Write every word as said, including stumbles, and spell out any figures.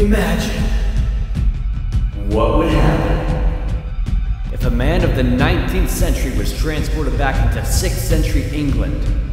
Imagine what would happen if a man of the nineteenth century was transported back into sixth century England.